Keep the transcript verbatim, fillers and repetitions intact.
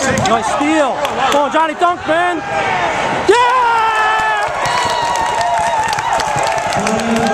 Nice steal. Come on, Johnny, dunk, man. Yeah!